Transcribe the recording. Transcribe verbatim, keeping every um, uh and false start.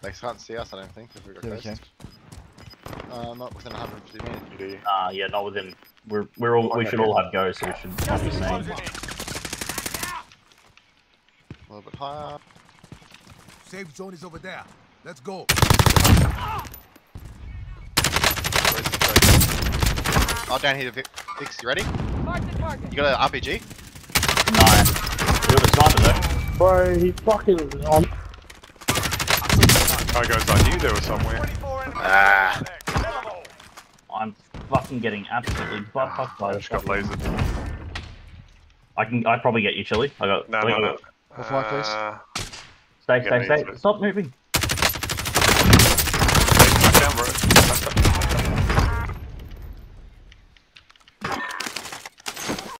They can't see us, I don't think, if we got Yeah, we close. Uh, not within one hundred fifty meters. Ah, uh, yeah, not within. We're we're all we should all have go, so we should not be seen. A little bit higher. Safe zone is over there. Let's go. Oh, down here, Vic. Vix, you ready? Mark the target. You got an R P G? Nice. We got the sniper though. Bro, he fucking on. Oh, guys, I knew they were somewhere. Ah. I'm fucking getting absolutely butt fucked by I this. just got lasered. I can. I probably get you, Chili. I got. No, wait, no, wait, no. wait. Go fly, please. Uh, Stay, Get stay, me stay. into it. Stop moving.